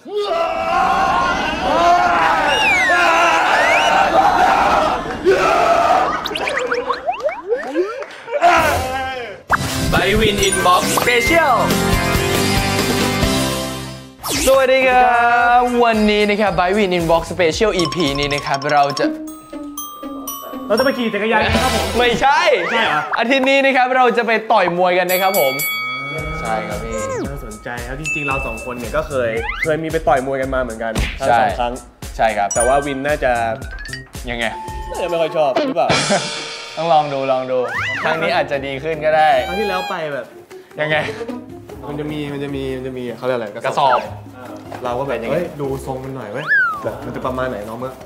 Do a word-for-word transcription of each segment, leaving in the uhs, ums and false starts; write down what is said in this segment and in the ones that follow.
ไบวินอินบ็อกซ์สเปเชียลสวัสดีครับวันนี้นะครับไบวินอินบ็อกซ์สเปเชียล อี พี นี้นะครับเราจะเราจะไปขี่จักรยานกันครับผมไม่ใช่ใช่เหรออาทิตย์นี้นะครับเราจะไปต่อยมวยกันนะครับผมใช่ครับพี่น่าสนใจครับจริงๆเราสองคนเนี่ยก็เคยเคยมีไปต่อยมวยกันมาเหมือนกันทั้งสองครั้งใช่ครับแต่ว่าวินน่าจะยังไงน่าจะไม่ค่อยชอบหรือเปล่าต้องลองดูลองดูครั้งนี้อาจจะดีขึ้นก็ได้ครั้งที่แล้วไปแบบยังไงมันจะมีมันจะมีมันจะมีเขาเรียกอะไรกระสอบเราก็แบบเฮ้ยดูทรงมันหน่อยเว้ยแบบมันจะประมาณไหนน้องเมื่อ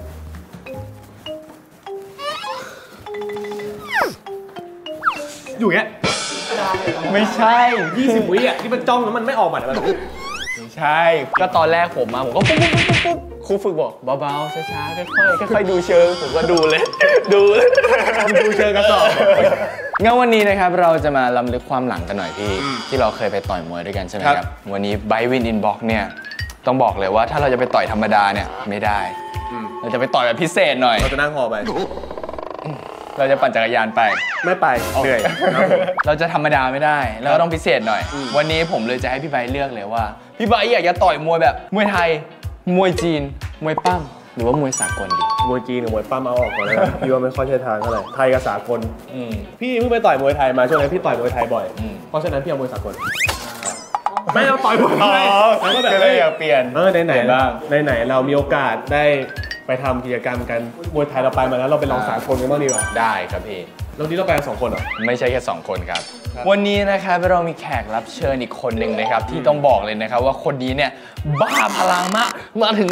อยู่เงี้ยไม่ใช่ยี่สิบวิอ่ะที่มันจ้องแล้วมันไม่ออกมาแบบไม่ใช่ก็ตอนแรกผมมาผมก็ปุ๊บปุ๊บปุ๊บปุ๊บครูฝึกบอกเบาๆช้าๆค่อยๆค่อยๆดูเชิงผมก็ดูเลยดูดูเชิงกระสอบงั้นวันนี้นะครับเราจะมาล้ำลึกความหลังกันหน่อยพี่ที่เราเคยไปต่อยมวยด้วยกันใช่ไหมครับวันนี้ไบวินอินบ็อกซ์เนี่ยต้องบอกเลยว่าถ้าเราจะไปต่อยธรรมดาเนี่ยไม่ได้เราจะไปต่อยแบบพิเศษหน่อยเราจะนั่งหอไปเราจะปั่นจักรยานไปไม่ไปเหนื่อยเราจะธรรมดาไม่ได้แล้วก็ต้องพิเศษหน่อยวันนี้ผมเลยจะให้พี่ไบเลือกเลยว่าพี่ไบอยากจะต่อยมวยแบบมวยไทยมวยจีนมวยปั้มหรือว่ามวยสากลดีมวยจีนหรือมวยปั้มเอาออกก่อนเลยพี่ว่าไม่ค่อยใช่ทางเท่าไหร่ไทยกับสากลพี่เพิ่งไปต่อยมวยไทยมาช่วงนี้พี่ต่อยมวยไทยบ่อยเพราะฉะนั้นพี่เอามวยสากลไม่เอาต่อยมวยไทยแล้วก็แบบไม่อยากเปลี่ยนเออไหนๆบ้างไหนๆเรามีโอกาสได้ไปทำกิจกรรมกันมวยไทยเราไปมาแล้วเราไปลองสากลกันบ้างดีกว่าได้ครับพี่แล้วนี้เราไปกันสองคนเหรอไม่ใช่แค่สองคนครับวันนี้นะครับเรามีแขกรับเชิญอีกคนหนึ่งนะครับที่ต้องบอกเลยนะครับว่าคนนี้เนี่ยบ้าพลังมากมาถึง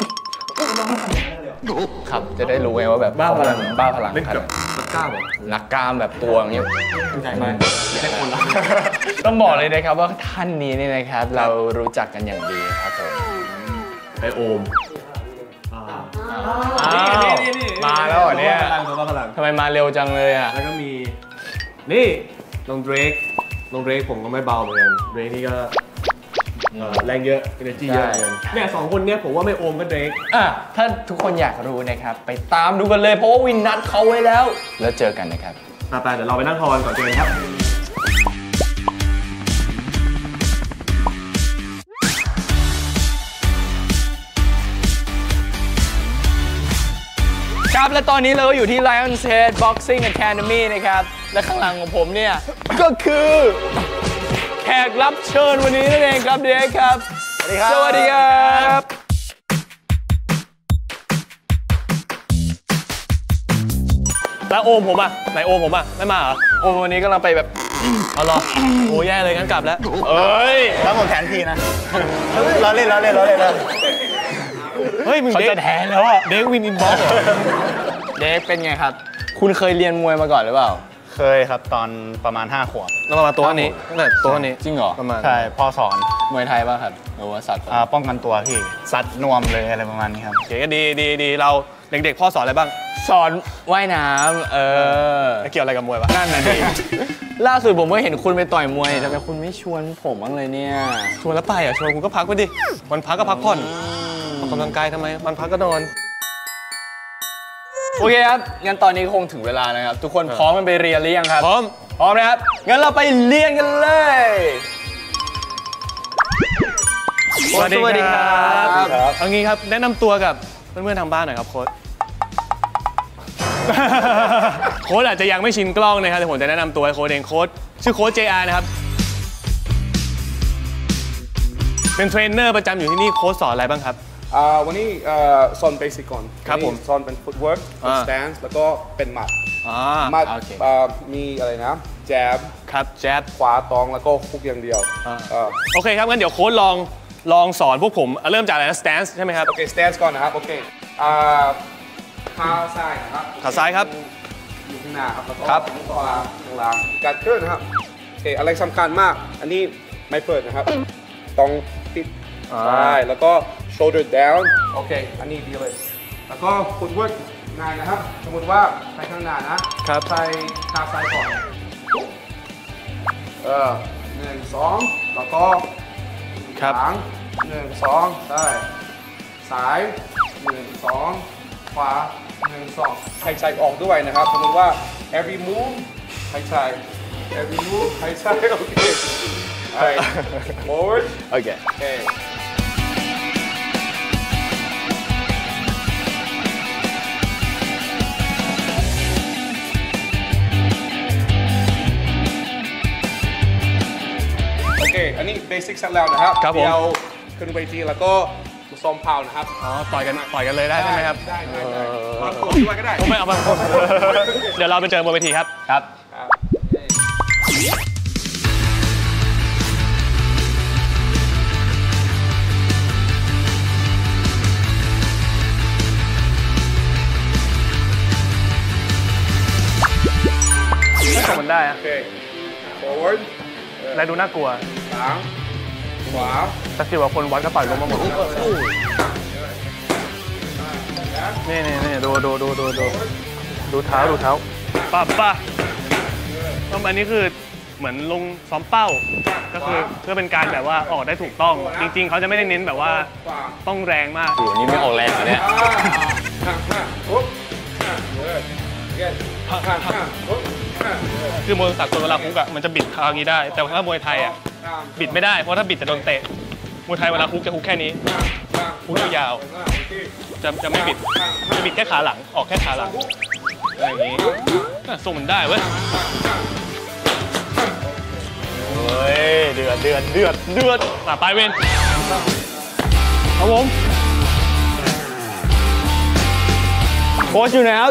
ครับจะได้รู้ไงว่าแบบบ้าพลังบ้าพลังนักกล้ามนักกล้ามแบบตัวอย่างเงี้ยใช่ไหมใช่คนละต้องบอกเลยนะครับว่าท่านนี้นี่นะครับเรารู้จักกันอย่างดีครับผมไอโอมมาแล้วเหรอเนี่ยทำไมมาเร็วจังเลยอ่ะแล้วก็มีนี่น้องเดรกน้องเดรกผมก็ไม่เบาเหมือนกันเดรกนี่ก็แรงเยอะ energy เยอะเนี่ยสองคนเนี้ยผมว่าไม่โอมก็เดรกอ่ะถ้าทุกคนอยากรู้นะครับไปตามดูกันเลยเพราะว่าวินนัดเขาไว้แล้วแล้วเจอกันนะครับไปเดี๋ยวเราไปนั่งทอนก่อนเจอกันครับครับและตอนนี้เราก็อยู่ที่ Lion's Head Boxing Academy นะครับและข้างหลังของผมเนี่ยก็คือแขกรับเชิญวันนี้นั่นเองครับเด็กครับสวัสดีครับแล้วโอมผมอ่ะไหนโอมผมอ่ะไม่มาเหรอโอมวันนี้กำลังไปแบบเอาหรอโอ้แย่เลยงั้นกลับแล้วเอ้ยแล้วผมแทนทีนะเราเล่นเราเล่นเราเล่นเฮ้ยมึงเขาจะแทนแล้วอ่ะเด็กวินอินบ็อกซ์เหรอเด็กเป็นไงครับคุณเคยเรียนมวยมาก่อนหรือเปล่าเคยครับตอนประมาณห้าขวบแล้วมาตัวนี้ตั้งแต่ตัวนี้จริงเหรอประมาณใช่พ่อสอนมวยไทยป่ะครับหรือว่าสัตว์ป้องกันตัวพี่สัตว์นวมเลยอะไรประมาณนี้ครับเก๋ก็ดีดีดีเราเด็กๆพ่อสอนอะไรบ้างสอนว่ายน้ำเออเกี่ยวอะไรกับมวยวะนั่นน่ะดิล่าสุดผมก็เห็นคุณไปต่อยมวยแต่ทำไมคุณไม่ชวนผมบ้างเลยเนี่ยชวนแล้วไปอ่ะชวนคุณก็พักไปดิวันพักก็พักผ่อนออกกำลังกายทำไมวันพักก็นอนโอเคครับงั้นตอนนี้คงถึงเวลานะครับทุกคนพร้อมกันไปเรียนหรือยังครับพร้อมพร้อมนะครับงั้นเราไปเรียนกันเลยสวัสดีครับเอางี้ครับแนะนำตัวกับเพื่อนๆทางบ้านหน่อยครับโค้ชโค้ชอาจจะยังไม่ชินกล้องนะครับแต่ผมจะแนะนำตัวให้โค้ชเองโค้ชชื่อโค้ช เจ อาร์ นะครับเป็นเทรนเนอร์ประจำอยู่ที่นี่โค้ชสอนอะไรบ้างครับวันนี้สอนเบสิกก่อนครับผมสอนเป็นฟุตเวิร์กเป็นสแตนซ์แล้วก็เป็นหมัดหมัดมีอะไรนะแจ๊บครับแจ๊บขวาตองแล้วก็คุกอย่างเดียวโอเคครับงั้นเดี๋ยวโค้ชลองลองสอนพวกผมเริ่มจากอะไรนะสแตนซ์ใช่ไหมครับโอเคสแตนซ์ก่อนนะครับโอเคขาซ้ายนะครับขาซ้ายครับอยู่ข้างหน้าครับแล้วก็ต่อข้างล่างการเคลื่อนนะครับโอเคอะไรสำคัญมากอันนี้ไม่เปิดนะครับต้องปิดใช่แล้วก็ shoulder down โอเคอันนี้ดีเลยแล้วก็ footwork ง่ายนะครับสมมติว่าไปข้างหน้านะครับใส่ขาซ้ายก่อนเออหนึ่งสองแล้วก็หลังหนึ่งสองได้ซ้ายหนึ่งสองขวาหนึ่งสองหายใจออกด้วยนะครับสมมติว่า every move หายใจ every move หายใจโอเค alright forward โอเคโอเคโอเคอันนี้ basic เสร็จแล้วนะครับครับผมเดี๋ยวขึ้นเวทีแล้วก็ซ้อมพาวนะครับอ๋อต่อยกันต่อยกันเลยได้ใช่ไหมครับได้ได้ได้มาตัวด้วยก็ได้ผมไม่เอามาเดี๋ยวเราไปเจอบนเวทีครับครับครับทำมันได้อะโอเค forward อะไรดูน่ากลัวหลังขวาแต่สิว่าคนวัดก็ต่อยลงมาหมดนี่นี่นี่ดูดูดูดูดูดูเท้าดูเท้าป้าป้าต้องอันนี้คือเหมือนลงซ้อมเป้า ก็คือเพื่อเป็นการแบบว่าออกได้ถูกต้อง จริงๆเขาจะไม่ได้เน้นแบบว่าต้องแรงมากโอ้โหนี่ไม่ออกแรงเหรอเนี่ยห้าห้าปุ๊บห้าเลยเย็นห้าห้าห้าปุ๊บห้าเลยคือมวยสากลเวลาคุกอะมันจะบิดเท้าอย่างนี้ได้ แต่ถ้ามวยไทยอะบิดไม่ได้เพราะถ้าบิดจะโดนเตะมวยไทยเวลาคุกจะคุกแค่นี้คุกยาวๆจะจะไม่บิดจะบิดแค่ขาหลังออกแค่ขาหลังอะไรอย่างนี้อ่ะส่งมันได้เว้ยเฮ้ยเดือดเดือดเดือดเดือดมาไปเว้นครับผมโค้ชอยู่ไหนครับ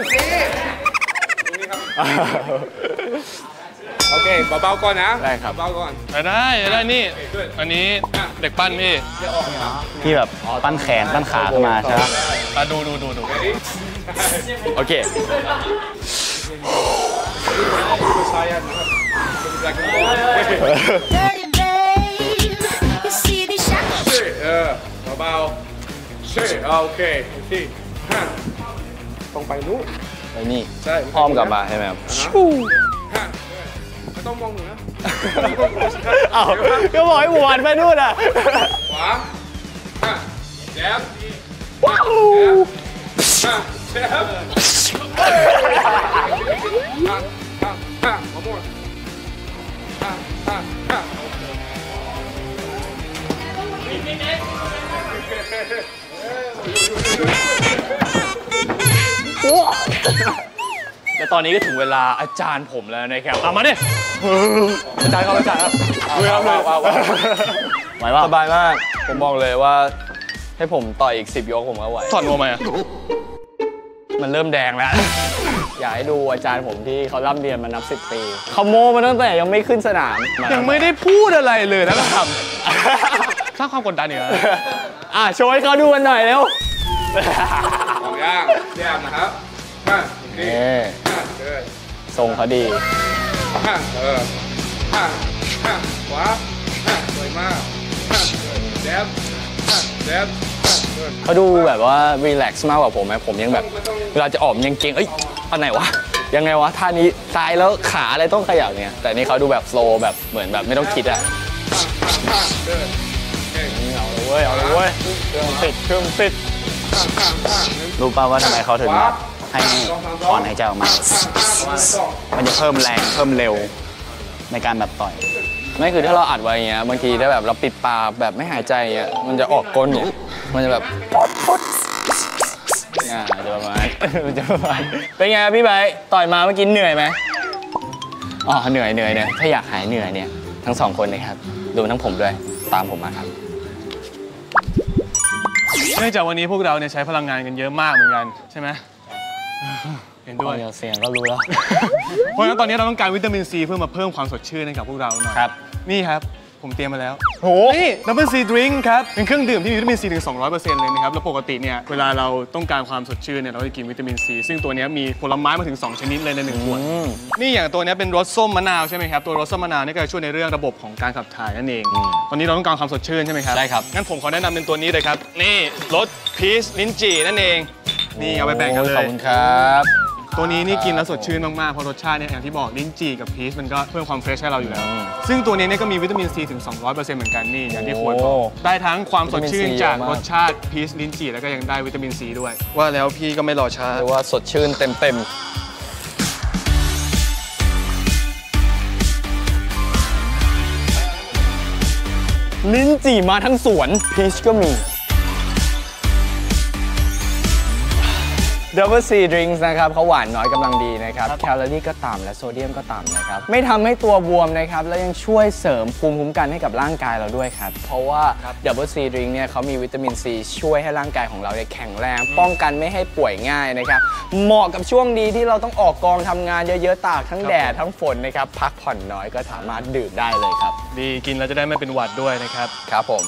โอเคเบาๆก่อนนะได้ครับเบาๆก่อนได้ได้ได้นี่ อันนี้เด็กปั้นพี่ที่แบบปั้นแขนปั้นขาขึ้นมาใช่ไหมอ่ะดูดูดูดูโอเคซ้ายนะครับ Dirty babe, you see these shackles? เออเบาๆเช่โอเคโอเคห้าต้องไปนู้นไอ้นี่ใช่อ้อมกลับมาใช่ไหมครับห้าไม่ต้องมองหนูนะอ้าวก็บอกให้หวานไปนู่นอ่ะขวาห้าแจ๊บว้าวห้าแจ๊บห้าห้าห้า one more ห้าห้าห้าแล้วตอนนี้ก็ถึงเวลาอาจารย์ผมแล้วนะครับเอามาดิอาจารย์ครับอาจารย์ครับเอาเอาเอาเอาไหวป่ะสบายมาก ผมบอกเลยว่าให้ผมต่อยอีกสิบยกผมก็ไหวถอดนวมไหมอ่ะมันเริ่มแดงแล้ว อยากให้ดูอาจารย์ผมที่เขาร่ำเรียนมานับสิบปี เขาโม้มาตั้งแต่ยังไม่ขึ้นสนามยังไม่ได้พูดอะไรเลยนะครับสร้างความกดดันเนี่ยอ่ะโชว์ให้เขาดูกันหน่อยเร็วสองย่างแจ๊บนะครับห้าโอเคเอ๊ะห้าเลยทรงเขาดีห้าเออห้าห้าขวาห้าสวยมากห้าแจ๊บห้าแจ๊บห้าเดินเขาดูแบบว่ารีแลกซ์มากกว่าผมไหมผมยังแบบ เวลาจะออกยังเก่งเอ้ยอันไหนวะ ยังไงวะท่านี้ซ้ายแล้วขาอะไรต้องขยับเนี่ย แต่นี่เขาดูแบบโฟล์แบบเหมือนแบบไม่ต้องคิดอะห้าเดินเอาเลยเว้ย เอาเลยเว้ยเครื่องติดเครื่องติดห้าห้าห้ารู้ป่าวว่าทำไมเขาถึงแบบให้ถอนหายใจออกมา มันจะเพิ่มแรงเพิ่มเร็วในการแบบต่อยไม่คือถ้าเราอัดไว้อย่างเงี้ยบางทีถ้าแบบเราปิดปากแบบไม่หายใจอย่างเงี้ยมันจะออกก้นเนี่ยมันจะแบบอ่าจะประมาณ มันจะประมาณเป็นไงพี่ไบร์ทต่อยมาเมื่อกี้เหนื่อยไหมอ๋อเหนื่อยเหนื่อยเนี่ยถ้าอยากหายเหนื่อยเนี่ยทั้งสองคนเลยครับดูทั้งผมด้วยตามผมมาครับเนื่องจากวันนี้พวกเราเนี่ยใช้พลังงานกันเยอะมากเหมือนกันใช่ไหมเห็นด้วยเสียงก็รู้แล้วเพราะฉะนั้นตอนนี้เราต้องการวิตามินซีเพื่อมาเพิ่มความสดชื่นให้กับพวกเราหน่อยครับนี่ครับผมเตรียมมาแล้วโหนี่ดับเบิลซีดริงก์ครับเป็นเครื่องดื่มที่มีวิตามินซีถึง สองร้อยเปอร์เซ็นต์ เลยนะครับแล้วปกติเนี่ยเวลาเราต้องการความสดชื่นเนี่ยเราจะกินวิตามินซีซึ่งตัวเนี้ยมีผลไม้มาถึงสองชนิดเลยในหนึ่งขวดอืมนี่อย่างตัวเนี้ยเป็นรสส้มมะนาวใช่ไหมครับตัวรสส้มมะนาวนี่ก็จะช่วยในเรื่องระบบของการขับถ่ายนั่นเอง ตอนนี้เราต้องการความสดชื่นใช่ไหมครับใช่ครับงั้นผมขอแนะนำเป็นตัวนี้เลยครับนี่รสพีชลิ้นจี่นั่นเองนี่เอาไปแบ่งกันเลขอบยคุณครับตัวนี้นี่กินแล้วสดชื่นมากๆเพราะรสชาติเนี่ยอย่างที่บอกลิ้นจี่กับพีชมันก็เพิ่มความเฟรชให้เราอยู่แล้ว ซึ่งตัวนี้เนี่ยก็มีวิตามินซีถึง สองร้อยเปอร์เซ็นต์ เหมือนกันนี่อย่างที่ควรบอกได้ทั้งความสดชื่นจากรสชาติพีชลิ้นจี่แล้วก็ยังได้วิตามินซีด้วยว่าแล้วพี่ก็ไม่รอช้าเรียกว่าสดชื่นเต็มๆลิ้นจี่มาทั้งสวนพีชก็มี Double C Drinks นะครับเขาหวานน้อยกำลังดีนะครับแคลอรี่ก็ต่ำและโซเดียมก็ต่ำนะครับไม่ทำให้ตัวบวมนะครับแล้วยังช่วยเสริมภูมิคุ้มกันให้กับร่างกายเราด้วยครับเพราะว่า Double C Drink เนี่ยเขามีวิตามินซีช่วยให้ร่างกายของเราเนี่ยแข็งแรงป้องกันไม่ให้ป่วยง่ายนะครับเหมาะกับช่วงนี้ที่เราต้องออกกองทำงานเยอะๆตากทั้งแดดทั้งฝนนะครับพักผ่อนน้อยก็สามารถดื่มได้เลยครับดีกินแล้วจะได้ไม่เป็นหวัดด้วยนะครับครับผม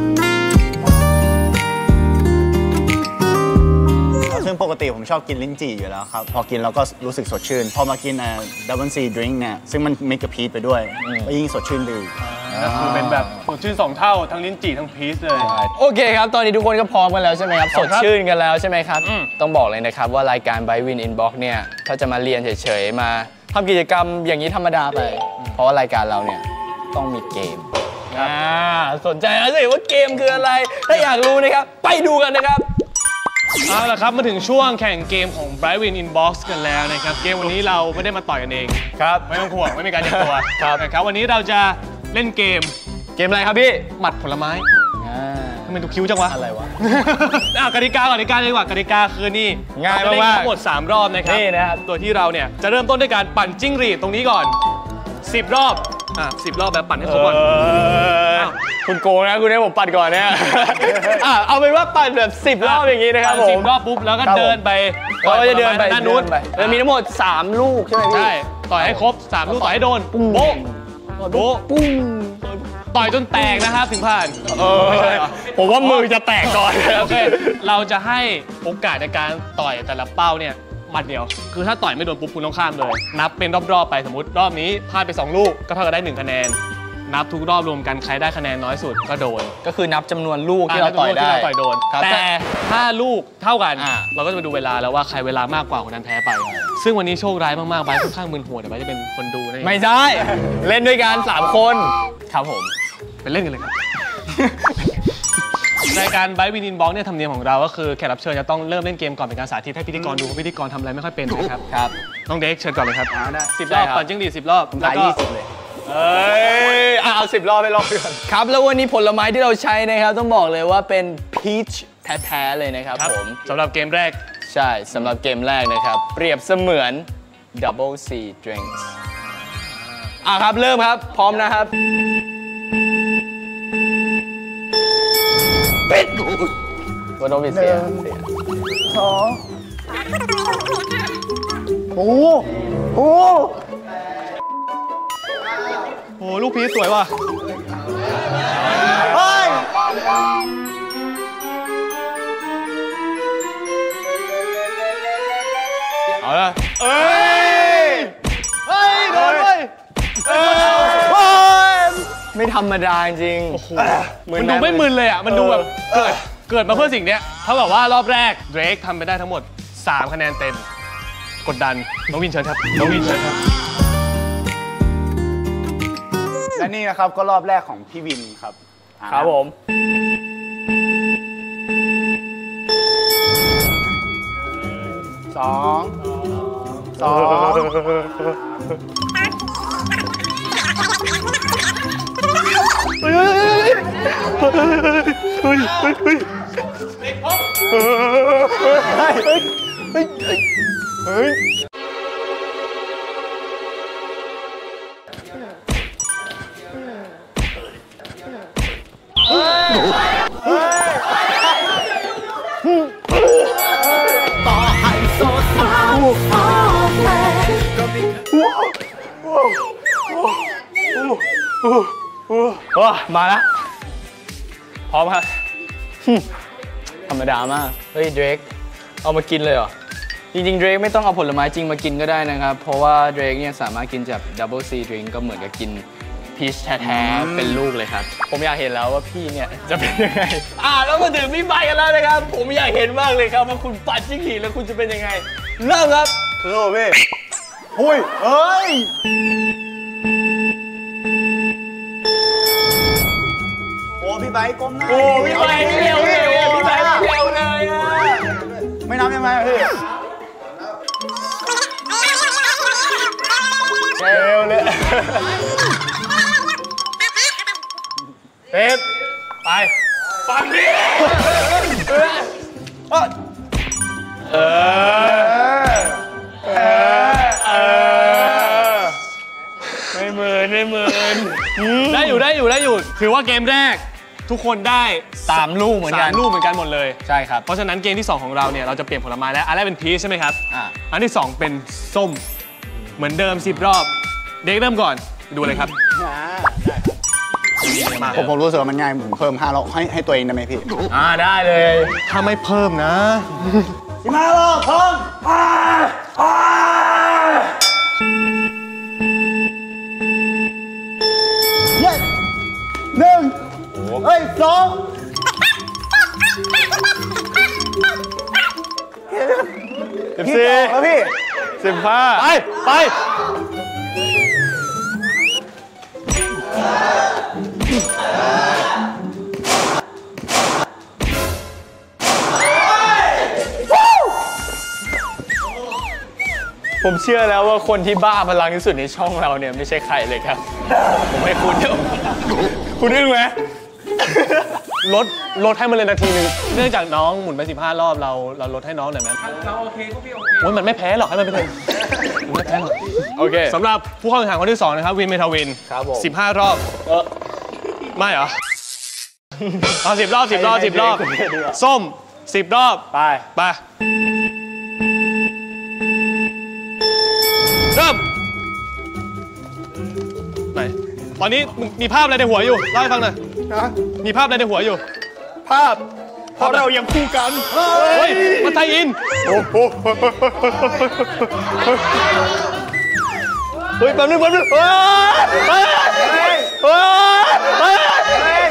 ซึ่งปกติผมชอบกินลิ้นจี่อยู่แล้วครับพอกินแล้วก็รู้สึกสดชื่นพอมากินดับเบิลซีดริงก์เนี่ยซึ่งมันมีกับพีชไปด้วยก็ยิ่งสดชื่นดีก็คือเป็นแบบสดชื่นสองเท่าทั้งลิ้นจี่ทั้งพีชเลยโอเคครับตอนนี้ทุกคนก็พร้อมกันแล้วใช่ไหมครับสดชื่นกันแล้วใช่ไหมครับต้องบอกเลยนะครับว่ารายการ Byte Win Inbox เนี่ยถ้าจะมาเรียนเฉยๆมาทำกิจกรรมอย่างนี้ธรรมดาไปเพราะว่ารายการเราเนี่ยต้องมีเกมอ่าสนใจแล้วสิว่าเกมคืออะไรถ้าอยากรู้นะครับไปดูกันนะครับเอาละครับมาถึงช่วงแข่งเกมของ Byte Win Inbox กันแล้วนะครับเกมวันนี้เราไม่ได้มาต่อยกันเองครับไม่ต้องห่วงไม่มีการเตรียมตัวครับนะครับวันนี้เราจะเล่นเกมเกมอะไรครับพี่หมัดผลไม้ทำไมดูคิ้วจังวะอะไรวะอ่ะกติกาก่อนกติกาเลยดีกว่ากติกาคือนี่ง่ายมากทั้งหมดสามรอบนะครับนี่นะครับตัวที่เราเนี่ยจะเริ่มต้นด้วยการปั่นจิ้งหรีดตรงนี้ก่อนสิบรอบอ่ะสิบรอบแบบปั่นให้ครบก่อนคุณโกงนะคุณให้ผมปั่นก่อนเนี่ยอ่ะเอาเป็นว่าปั่นแบบสิบรอบอย่างนี้นะครับผมสิบรอบปุ๊บแล้วก็เดินไปเราก็จะเดินไปด้านนู้นจะมีทั้งหมดสามลูกใช่ไหมพี่ใช่ต่อยให้ครบสามลูกต่อยให้โดนโบ๊ะโบ๊ะปุ้งต่อยจนแตกนะครับถึงผ่านเออผมว่ามือจะแตกก่อนโอเคเราจะให้โอกาสในการต่อยแต่ละเป้าเนี่ยหมัดเดียวคือถ้าต่อยไม่โดนปุ๊บคุณต้องข้ามเลยนับเป็นรอบๆไปสมมติรอบนี้พลาดไปสองลูกก็เท่ากับได้หนึ่งคะแนนนับทุกรอบรวมกันใครได้คะแนนน้อยสุดก็โดนก็คือนับจำนวนลูกที่เราต่อยได้ต่อยโดนแต่ถ้าลูกเท่ากันเราก็จะไปดูเวลาแล้วว่าใครเวลามากกว่าคนนั้นแพ้ไปซึ่งวันนี้โชคร้ายมากๆไบค่อนข้างมึนหัวแต่ไบจะเป็นคนดูนะไม่ใช่เล่นด้วยกันสามคนครับผมไปเล่นกันเลยครับรายการ Byte Win Inbox เนี่ยธรรมเนียมของเราก็คือแขกรับเชิญจะต้องเริ่มเล่นเกมก่อนเป็นการสาธิตให้พิธีกรดูเพราะพิธีกรทำอะไรไม่ค่อยเป็นนะครับครับน้องเด็กเชิญก่อนเลยครับสิบรอบปั่นจิ้งหรีดสิบรอบแล้วก็ยี่สิบเลยเอ้ยเอาสิบรอบไปรอบก่อนครับแล้ววันนี้ผลไม้ที่เราใช้นะครับต้องบอกเลยว่าเป็นพีชแท้ๆเลยนะครับผมสำหรับเกมแรกใช่สำหรับเกมแรกนะครับเปรียบเสมือน Double C Drinks อ่ะครับเริ่มครับพร้อมนะครับปิดวันโนบิเซียสองโอ้โหโอ้ลูกพีชสวยว่ะเฮ้ยเอาละเอ้ยเฮ้ยโดนเลยไม่ธรรมดาจริงมันดูไม่มึนเลยอ่ะมันดูแบบเกิดเกิดมาเพื่อสิ่งนี้เท่ากับว่ารอบแรกเดรกทำไปได้ทั้งหมดสามคะแนนเต็มกดดันน้องวินเชิญครับน้องวินเชิญครับและนี่นะครับก็รอบแรกของพี่วินครับครับผมสองสองเฮ้ยเฮ้ยเฮ้ยเฮ้ยเฮ้ยเฮ้ยเฮ้ยต่อให้โซเศร้าออกมาว้ามาแล้วพร้อมครับธรรมดามากเฮ้ยเดรกเอามากินเลยเหรอจริงๆเดรกไม่ต้องเอาผลไม้จริงมากินก็ได้นะครับเพราะว่าเดรกเนี่ยสามารถกินจาก Double C Drink ก็เหมือนกับกินพีชแท้ๆเป็นลูกเลยครับผมอยากเห็นแล้วว่าพี่เนี่ยจะเป็นยังไงอ่าแล้วมาถึงพี่ใบกันแล้วนะครับผมอยากเห็นมากเลยครับว่าคุณปั่นจิ้งหรีดแล้วคุณจะเป็นยังไงเริ่มครับคสู้พี่หุยเอ้ยโอ้พี่ไบค์ก้มหน้าโอ้พี่ไบค์เร็วเร็วพี่ไบค์เร็วเลยอ่ะไม่นับยังไงพี่เร็วเลยเป๊ปไปฝั่งนี้เออเออเออไม่เหมือนไม่เหมือนได้อยู่ได้อยู่ได้อยู่ถือว่าเกมแรกทุกคนได้สามลูกเหมือนกันสามลูกเหมือนกันหมดเลยใช่ครับเพราะฉะนั้นเกมที่สองของเราเนี่ยเราจะเปลี่ยนผลไม้แล้วอันแรกเป็นพีชใช่ไหมครับอ่าอันที่สองเป็นส้มเหมือนเดิมสิบรอบเด็กเริ่มก่อนดูเลยครับมาผมผมรู้สึกว่ามันง่ายผมเพิ่มห้ารอบให้ให้ตัวเองได้ไหมพี่อ่าได้เลยถ้าไม่เพิ่มนะสิบห้ารอบพร้อมเย้หนึ่งเอ้ยสองสิบสี่แล้วพี่สิบห้าไปไปผมเชื่อแล้วว่าคนที่บ้าพลังที่สุดในช่องเราเนี่ยไม่ใช่ใครเลยครับ ผมให้คุณเดี๋ยวคุณอึ้งไหมลดลดให้มันเลยนาทีหนึ่งเนื่องจากน้องหมุนไปสิบห้ารอบเราเราลดให้น้องหน่อยไหมเราโอเคก็พี่โอเคโอ้ยมันไม่แพ้หรอกให้มันไปเถอะไม่แพ้หรอกโอเคสำหรับผู้เข้าแข่งขันคนที่สองนะครับวินเมทาวินครับผมสิบห้ารอบเออไม่เหรอเอาสิบรอบสิบรอบสิบรอบส้มสิบรอบไปไปเริ่มไหนตอนนี้มีภาพอะไรในหัวอยู่เล่าให้ฟังหน่อยมีภาพอะไรในหัวอยู่ภาพเพราะเรายังคู่กันเฮ้ยมาไทยอินโอ้โหเฮ้ยแป๊บนึงแป๊บนึงเฮ้ยเฮ้ยเฮ้ยเฮ้ยเฮ้ย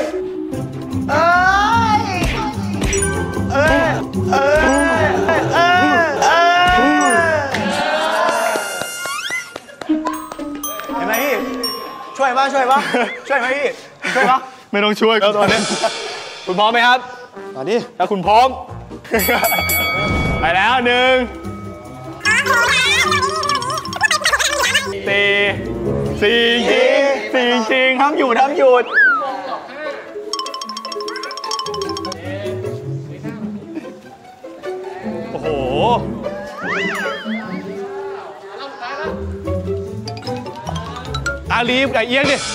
เฮ้ยเฮ้ยเห็นไหมพี่ช่วยป่ะช่วยป่ะช่วยไหมพี่ช่วยป่ะไม่ต้องช่วยครับตอนนี้คุณพร้อมไหมครับตอนนี้ถ้าคุณพร้อมไปแล้วหนึ่งสี่สี่จริงสี่จริงทำหยุดทำหยุดโอ้โหอาลีฟกับเอียงดิ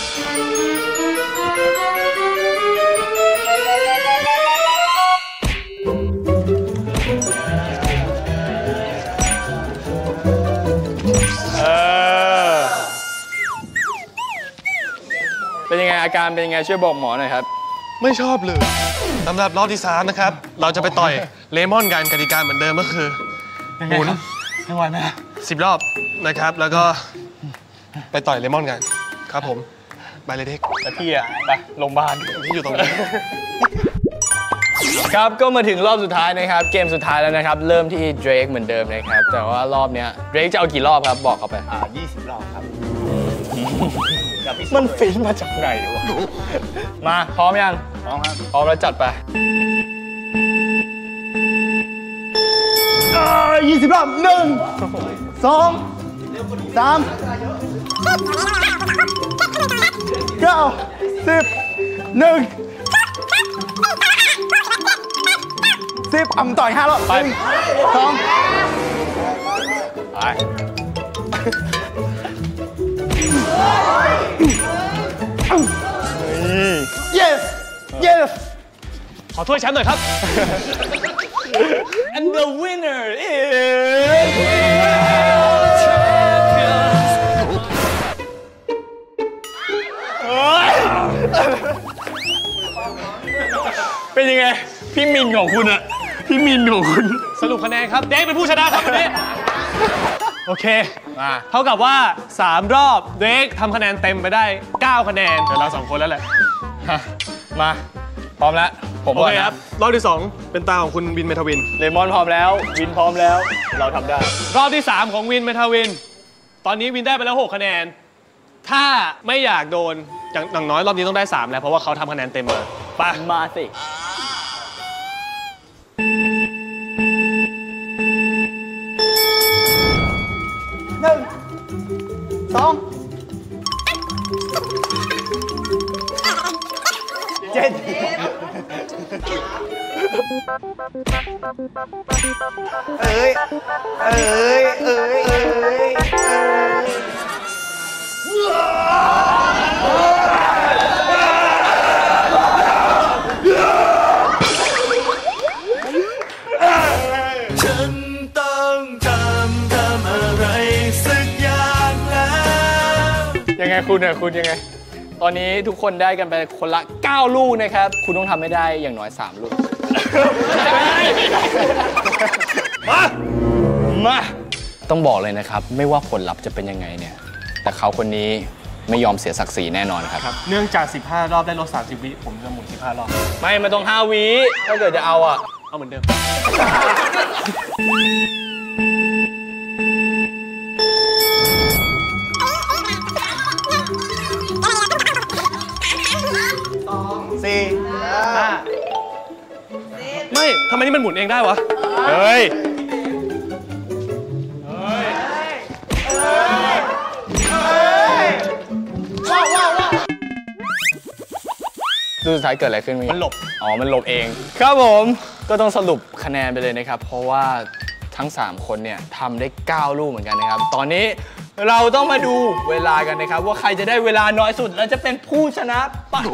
เป็นยังไงอาการเป็นยังไงช่วยบอกหมอหน่อยครับไม่ชอบเลยสำหรับรอบที่สามนะครับเราจะไปต่อยเลมอนกันกติกาเหมือนเดิมก็คือหมุนไม่ไหวไหมสิบรอบนะครับแล้วก็ไปต่อยเลมอนกันครับผมไปเลยเด็กแต่พี่อะไปโรงพยาบาลที่อยู่ตรงนี้ครับก็มาถึงรอบสุดท้ายนะครับเกมสุดท้ายแล้วนะครับเริ่มที่เดรกเหมือนเดิมนะครับแต่ว่ารอบเนี้ยเดรกจะเอากี่รอบครับบอกเขาไปอ่ายี่สิบรอบครับมันฟินมาจากไหนวะมาพร้อมยังพร้อมครับพร้อมแล้วจัดไปยี่สิบรอบหนึ่งสองสามเก้าสิบหนึ่งสิบอ่ำต่อยห้ารอบไปสองไป yes yes ขอถ้วยแชมป์หน่อยครับ and the winner is เป็นยังไงพี่มินของคุณอะพี่มินของคุณสรุปคะแนนครับเด็กเป็นผู้ชนะครับวันนี้โอเคมาเท่ากับว่าสามรอบเด็กทำคะแนนเต็มไปได้เก้าคะแนนเดี๋ยวเราสองคนแล้วแหละมาพร้อมแล้วผมโอก่อนเคนะครับ รอบที่ สอง เป็นตาของคุณวินเมทาวินเลมอนพร้อมแล้ว วินพร้อมแล้ว เราทำได้รอบที่ สาม ของวินเมทาวิน ตอนนี้วินได้ไปแล้ว หก คะแนน ถ้าไม่อยากโดน อย่างอย่างน้อยรอบนี้ต้องได้ สาม แล้ว เพราะว่าเขาทำคะแนนเต็มมาไปมาสิหนึ่งสองเจ็ดเอ้ยเอ้ยเอ้ยเอ้ยเอ้ยฉันต้องทำทำอะไรสักอย่างแล้วยังไงคุณเนี่ยคุณยังไง ตอนนี้ทุกคนได้กันไปคนละ เก้า ลูกนะครับ คุณต้องทำให้ได้อย่างน้อย สาม ลูก มา มา ต้องบอกเลยนะครับ ไม่ว่าผลลัพธ์จะเป็นยังไงเนี่ย แต่เขาคนนี้ไม่ยอมเสียศักดิ์ศรีแน่นอนครับเนื่องจาก สิบห้า รอบได้ลด สามสิบ วิ ผมจะหมุน สิบห้า รอบไม่ไม่ต้องห้าวิถ้าเกิดจะเอาอ่ะเอาเหมือนเดิมสี่ห้า ไม่ ทำไมนี่มันหมุนเองได้วะเฮ้ย ดูสุดท้ายเกิดอะไรขึ้นมั้ยมันหลบอ๋อ มันหลบเอง ครับผม ก็ต้องสรุปคะแนนไปเลยนะครับ เพราะว่าทั้ง สาม คนเนี่ยทำได้ เก้า ลูกเหมือนกันนะครับ ตอนนี้เราต้องมาดูเวลากันนะครับ ว่าใครจะได้เวลาน้อยสุด แล้วจะเป็นผู้ชนะไปะ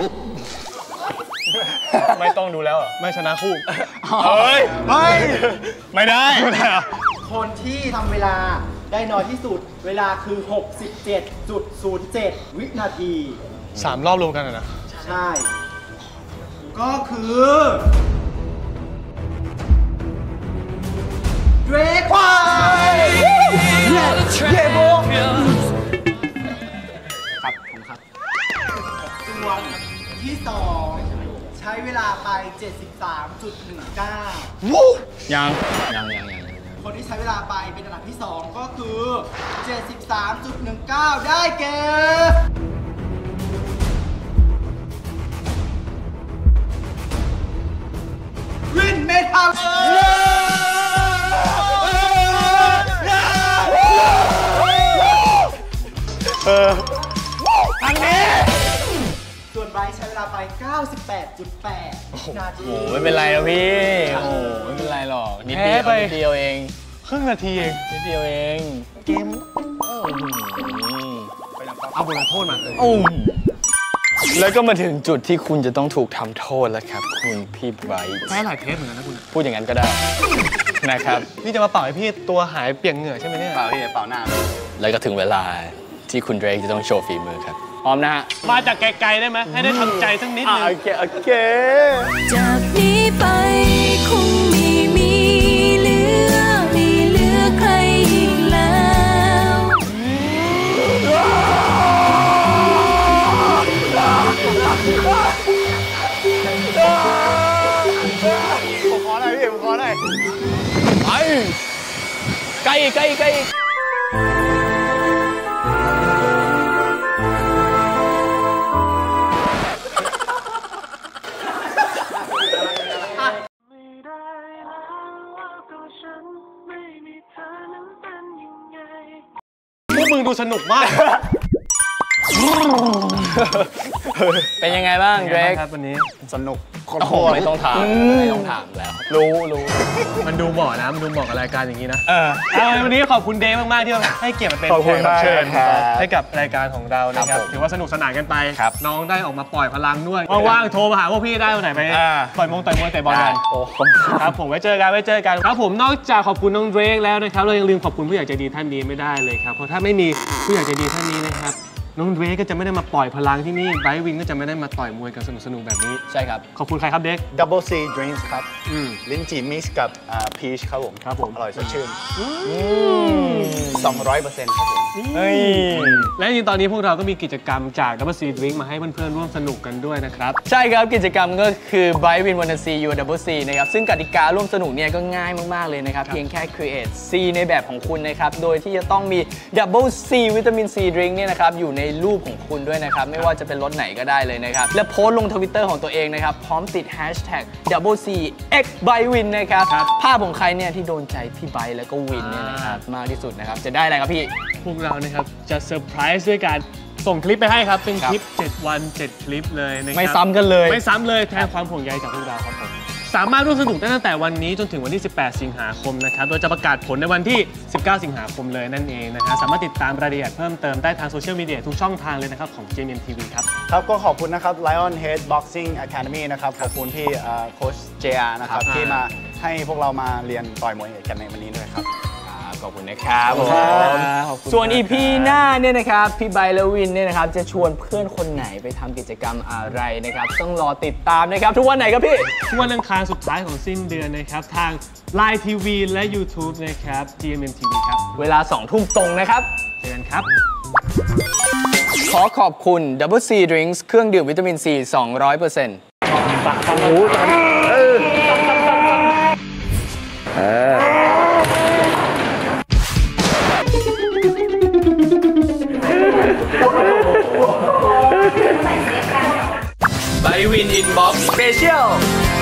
ไม่ต้องดูแล้วเหรอไม่ชนะคู่เฮ้ยเฮ้ยไม่ได้ ไม่ได้เหรอคนที่ทำเวลาได้น้อยที่สุด เวลาคือ หกสิบเจ็ดจุดศูนย์เจ็ด วินาทีสาม รอบรวมกันอะนะใช่ ก็คือเดรกควายเยโบครับผมครับ ส่วนที่สองใช้เวลาไป เจ็ดสิบสามจุดหนึ่งเก้ายัง ยังยังยังคนที่ใช้เวลาไปเป็นอันดับที่ สอง ก็คือ เจ็ดสิบสามจุดหนึ่งเก้า ได้แก่วินเมทัลทางนี้ส่วนไบรท์ใช้เวลาไป เก้าสิบแปดจุดแปด นาทีโอ้ไม่เป็นไรนะพี่ โอ้ไม่เป็นไรหรอก นิดเดียวแพ้ไปนิดเดียวเองครึ่งนาทีเองนิดเดียวเองเกม เอาบทลงโทษมาโอ้แล้วก็มาถึงจุดที่คุณจะต้องถูกทำโทษแล้วครับ คุณพี่ไบรท์แพ้หลายเทสเหมือนกันนะคุณพูดอย่างนั้นก็ได้ นะครับนี่จะมาเป่าให้พี่ตัวหายเปียกเหงื่อใช่ไหมเนี่ยเปล่าพี่เปล่าหน้าแล้วก็ถึงเวลาที่คุณเดรกจะต้องโชว์ฝีมือครับ พร้อมนะฮะมาจากไกลๆได้ไหม ให้ได้ทำใจสักนิดนึงโอเค โอเคจากนี้ไปคงไม่มีเหลือไม่เหลือใครอีกแล้วผมขอหน่อยพี่ผมขอหน่อยไปใกล้อีกใกล้อีกใกล้อีกพวกมึงดูสนุกมากเป็นยังไงบ้างเดรกครับวันนี้สนุกโคตรโอ้โหโคตรไม่ต้องถาม ไม่ต้องถามแล้ว รู้รู้มันดูเหมาะนะ มันดูเหมาะกับรายการอย่างนี้นะเออเอาวันนี้ขอบคุณเดย์มาก ๆ ที่ให้เกียรติมาเป็นขอบคุณแขกรับเชิญมากครับให้กับรายการของเรานะคครัรับบ ผมถือว่าสนุกสนานกันไปครับน้องได้ออกมาปล่อยพลังด้วย ว่าง ๆ โทรมาหาพวกพี่ได้วันไหนไปอ่าต่อยมงต่อยมวยต่อยบอลกันโอ้ขอบคุณครับผมไว้เจอกันไว้เจอกันครับผมนอกจากขอบคุณน้องเดรกแล้วนะครับเรายังลืมขอบคุณผู้ใหญ่ใจดีท่านนี้ไม่ได้เลยครับเพราะถ้าไม่มีผู้ใหญ่ใจดีท่านนี้นะครับน้องเดรกก็จะไม่ได้มาปล่อยพลังที่นี่ไบรท์วินก็จะไม่ได้มาต่อยมวยกันสนุกๆแบบนี้ใช่ครับขอบคุณใครครับเด็ก Double C Drinks ครับอืมลิ้นจี่มิกซ์กับพีชครับผมครับผมอร่อยสดชื่นสองร้อยเปอร์เซ็นต์ครับผมเฮ้ยและจริงๆตอนนี้พวกเราก็มีกิจกรรมจาก Double C Drink มาให้เพื่อนๆร่วมสนุกกันด้วยนะครับใช่ครับกิจกรรมก็คือ Bright Win Wanna See You Double C นะครับซึ่งกติการ่วมสนุกเนี่ยก็ง่ายมากๆเลยนะครับเพียงแค่ create C ในแบบของคุณนะครับโดยที่จะต้องมี Double C วิตามิน C Drink เนี่ยนะครับอยู่ในรูปของคุณด้วยนะครับไม่ว่าจะเป็นรสไหนก็ได้เลยนะครับและโพสต์ลง Twitter ของตัวเองนะครับพร้อมติด Hashtag Double C X Bright Win นะครับภาพของใครเนี่ยที่โดนใจพี่ไบร์ทแล้วก็วินเนี่ยนะครับมากที่สุดนะครับจะได้อะไรครับพี่พวกเรานะครับจะเซอร์ไพรส์ด้วยการส่งคลิปไปให้ครับ เป็นครับคลิป เจ็ด วัน เจ็ด คลิปเลยนะครับไม่ซ้ำกันเลยไม่ซ้ำเลยแทนความห่วงใยจากพวกเราครับผมสามารถร่วมสนุกได้ตั้งแต่วันนี้จนถึงวันที่ สิบแปด สิงหาคมนะครับโดยจะประกาศผลในวันที่ สิบเก้า สิงหาคมเลยนั่นเองนะครับสามารถติดตามรายละเอียดเพิ่มเติมได้ทางโซเชียลมีเดียทุกช่องทางเลยนะครับของ จี เอ็ม เอ็ม ที วี ครับครับก็ขอบคุณนะครับ Lion Head Boxing Academy นะครับขอบคุณพี่โค้ชเจอานะครับครับที่มาให้พวกเรามาเรียนต่อยมวยกันในวันนี้ด้วยครับขอบคุณนะครับผมขอบคุณส่วนมากอี พี หน้าเนี่ยนะครับพี่ไบร์ทและวินเนี่ยนะครับจะชวนเพื่อนคนไหนไปทำกิจกรรมอะไรนะครับต้องรอติดตามนะครับทุกวันไหนครับพี่ทุกวันอังคารสุดท้ายของสิ้นเดือนนะครับทาง ไลน์ ที วี และ YouTube นะครับ จี เอ็ม เอ็ม ที วี ครับเวลาสองทุ่มตรงนะครับเจอกันครับขอขอบคุณ Double C Drinks เครื่องดื่มวิตามิน C สองร้อยเปอร์เซ็นต์ Bright Win Inbox Special